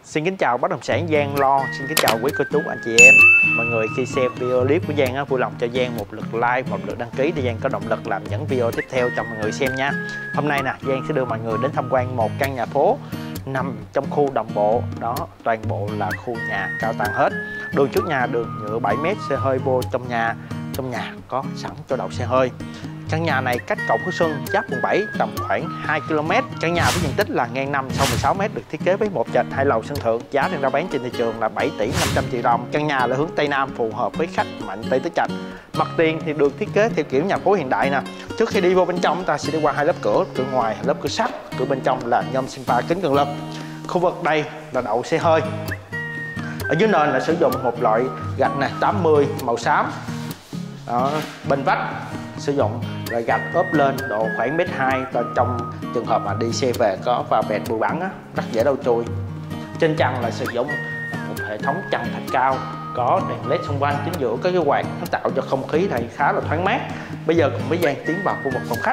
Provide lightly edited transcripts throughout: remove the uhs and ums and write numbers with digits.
Xin kính chào bất động sản Giang Lo, xin kính chào quý cô chú anh chị em. Mọi người khi xem video clip của Giang vui lòng cho Giang một lượt like, một lượt đăng ký để Giang có động lực làm những video tiếp theo cho mọi người xem nha. Hôm nay nè, Giang sẽ đưa mọi người đến tham quan một căn nhà phố nằm trong khu đồng bộ. Đó, toàn bộ là khu nhà cao tầng hết. Đường trước nhà đường nhựa 7 m, xe hơi vô trong nhà. Trong nhà có sẵn chỗ đậu xe hơi. Căn nhà này cách cầu Phú Xuân giáp quận 7 tầm khoảng 2 km. Căn nhà với diện tích là ngang 5 sâu 16 m, được thiết kế với một trệt 2 lầu sân thượng. Giá đang rao bán trên thị trường là 7 tỷ 500 triệu đồng. Căn nhà là hướng Tây Nam, phù hợp với khách mạnh Tây Tứ Trạch. Mặt tiền thì được thiết kế theo kiểu nhà phố hiện đại nè. Trước khi đi vô bên trong, ta sẽ đi qua hai lớp cửa. Cửa ngoài lớp cửa sắt, cửa bên trong là nhôm Simpa kính cường lực. Khu vực đây là đậu xe hơi. Ở dưới nền là sử dụng một loại gạch này 80 màu xám. Đó, bên vách sử dụng là gạch ốp lên độ khoảng 1,2 m, và trong trường hợp mà đi xe về có vào bẹt bụi bẩn á, rất dễ đâu chui. Trên trần là sử dụng một hệ thống trần thạch cao, có đèn led xung quanh, chính giữa có cái quạt nó tạo cho không khí này khá là thoáng mát. Bây giờ cùng với Giang tiến vào khu vực phòng khách.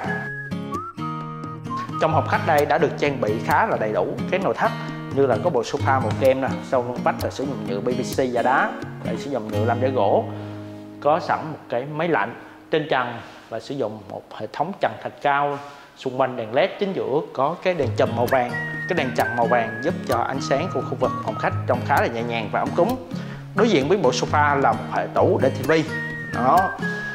Trong phòng khách đây đã được trang bị khá là đầy đủ các nội thất, như là có bộ sofa màu kem nè, sau lưng vách là sử dụng nhựa PVC da đá, lại sử dụng nhựa làm da gỗ, có sẵn một cái máy lạnh. Trên trần là sử dụng một hệ thống trần thạch cao, xung quanh đèn led, chính giữa có cái đèn chùm màu vàng. Cái đèn trần màu vàng giúp cho ánh sáng của khu vực phòng khách trông khá là nhẹ nhàng và ấm cúng. Đối diện với bộ sofa là một hệ tủ để tivi. Đó,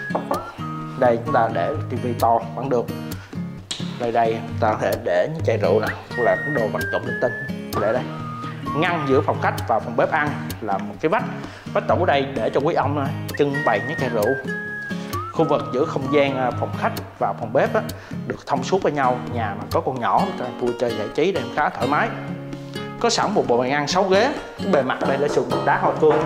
đây chúng ta để tivi to vẫn được. Đây ta có thể để những chai rượu nè, hoặc là cái đồ vật dụng linh tinh để đây. Ngăn giữa phòng khách và phòng bếp ăn là một cái vách tủ đây để cho quý ông trưng bày những chai rượu. Khu vực giữa không gian phòng khách và phòng bếp được thông suốt với nhau. Nhà mà có con nhỏ vui chơi giải trí đây khá thoải mái. Có sẵn một bộ bàn ăn 6 ghế. Cái bề mặt đây là sử dụng đá hoa cương.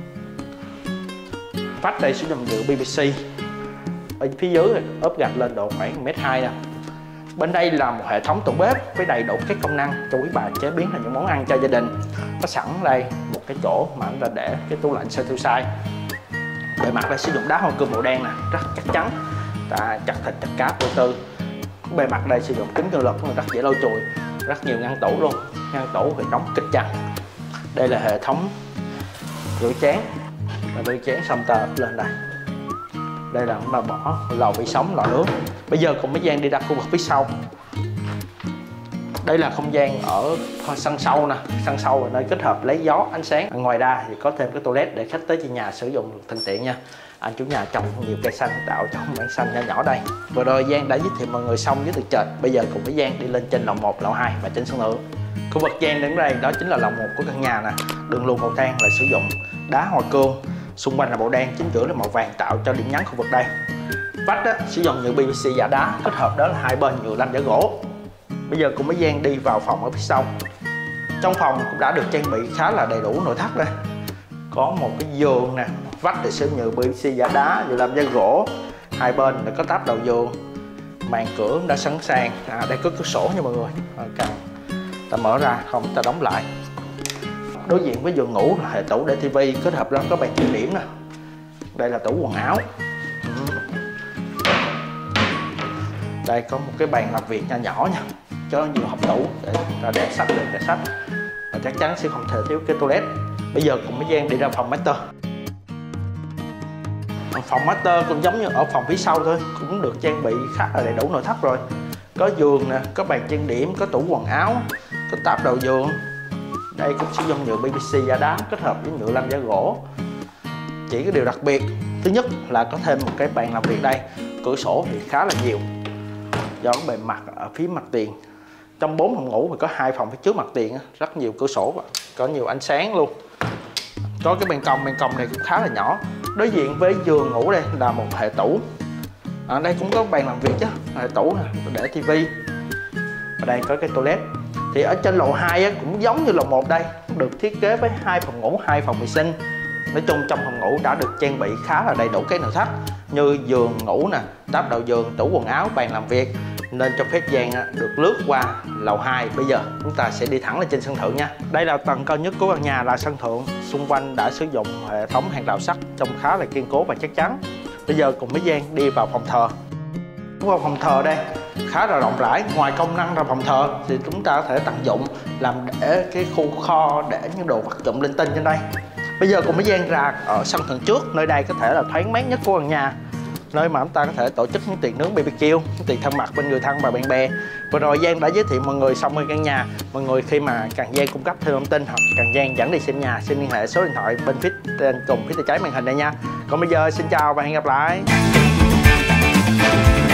Vách đây sử dụng nhựa PVC. Ở phía dưới ốp gạch lên độ khoảng 1,2 m nè. Bên đây là một hệ thống tủ bếp với đầy đủ các công năng cho quý bà chế biến thành những món ăn cho gia đình. Có sẵn đây một cái chỗ mà chúng ta để cái tủ lạnh sơ tiêu sai. Bề mặt đây sử dụng đá hoa cương màu đen nè, rất chắc chắn, ta chặt thịt chặt cá vô tư. Bề mặt đây sử dụng kính cường lực rất dễ lau chùi, rất nhiều ngăn tủ luôn. Ngăn tủ thì đóng kịch chặt. Đây là hệ thống rửa chén, rửa chén xong ta ấp lên đây. Đây là chúng ta bỏ lò vi sóng, lò nướng. Bây giờ cùng với Giang đi ra khu vực phía sau. Đây là không gian ở sân sau nè, sân sau là nơi kết hợp lấy gió ánh sáng. Ngoài ra thì có thêm cái toilet để khách tới trên nhà sử dụng được thuận tiện nha. Anh chủ nhà trồng nhiều cây xanh tạo cho mảng xanh nhỏ nhỏ đây. Vừa rồi Giang đã giới thiệu mọi người xong với từ trệt. Bây giờ cùng với Giang đi lên trên lầu 1, lầu 2 và trên sân thượng. Khu vực Giang đứng đây đó chính là lầu 1 của căn nhà nè. Đường luồn cầu thang là sử dụng đá hoa cương, xung quanh là màu đen, chính giữa là màu vàng tạo cho điểm nhấn khu vực đây. Vách sử dụng nhựa PVC giả đá, kết hợp đó là hai bên nhựa lanh giả gỗ. Bây giờ cùng với Giang đi vào phòng ở phía sau. Trong phòng cũng đã được trang bị khá là đầy đủ nội thất đây. Có một cái giường nè, vách thì sử dụng nhựa PVC giả đá, nhựa làm da gỗ. Hai bên là có táp đầu giường. Màn cửa đã sẵn sàng. Đây có cửa sổ nha mọi người. Cần ta mở ra, không ta đóng lại. Đối diện với giường ngủ là hệ tủ để tivi, kết hợp đó có bàn trang điểm nè. Đây là tủ quần áo. Đây có một cái bàn làm việc nhỏ nha, cho nhiều hộp tủ để ta để sách lên để sách, và chắc chắn sẽ không thể thiếu cái toilet. Bây giờ cùng với Giang đi ra phòng master. Phòng master cũng giống như ở phòng phía sau thôi, cũng được trang bị khá là đầy đủ nội thất rồi. Có giường nè, có bàn trang điểm, có tủ quần áo, có táp đầu giường. Đây cũng sử dụng nhựa PVC giả đá kết hợp với nhựa lanh da gỗ. Chỉ có điều đặc biệt thứ nhất là có thêm một cái bàn làm việc đây. Cửa sổ thì khá là nhiều do bề mặt ở phía mặt tiền. Trong 4 phòng ngủ thì có 2 phòng phía trước mặt tiền, rất nhiều cửa sổ và có nhiều ánh sáng luôn. Có cái ban công này cũng khá là nhỏ. Đối diện với giường ngủ đây là một hệ tủ. Ở đây cũng có bàn làm việc chứ, hệ tủ nè, để tivi. Ở đây có cái toilet. Thì ở trên lầu 2 cũng giống như lầu 1 đây, được thiết kế với 2 phòng ngủ, 2 phòng vệ sinh. Nói chung trong phòng ngủ đã được trang bị khá là đầy đủ cái nội thất như giường ngủ nè, táp đầu giường, tủ quần áo, bàn làm việc, nên cho phép Giang được lướt qua lầu 2. Bây giờ chúng ta sẽ đi thẳng lên trên sân thượng nha. Đây là tầng cao nhất của căn nhà là sân thượng. Xung quanh đã sử dụng hệ thống hàng rào sắt trông khá là kiên cố và chắc chắn. Bây giờ cùng với Giang đi vào phòng thờ. Vào phòng thờ đây khá là rộng rãi. Ngoài công năng là phòng thờ thì chúng ta có thể tận dụng làm để cái khu kho để những đồ vật dụng linh tinh trên đây. Bây giờ cùng với Giang ra ở sân thượng trước, nơi đây có thể là thoáng mát nhất của căn nhà, nơi mà chúng ta có thể tổ chức những tiệc nướng BBQ, những tiệc thân mật bên người thân và bạn bè. Vừa rồi Giang đã giới thiệu mọi người xong căn nhà. Mọi người khi mà cần Giang cung cấp thêm thông tin hoặc cần Giang dẫn đi xem nhà, xin liên hệ số điện thoại bên phía trên cùng phía tay trái màn hình đây nha. Còn bây giờ xin chào và hẹn gặp lại.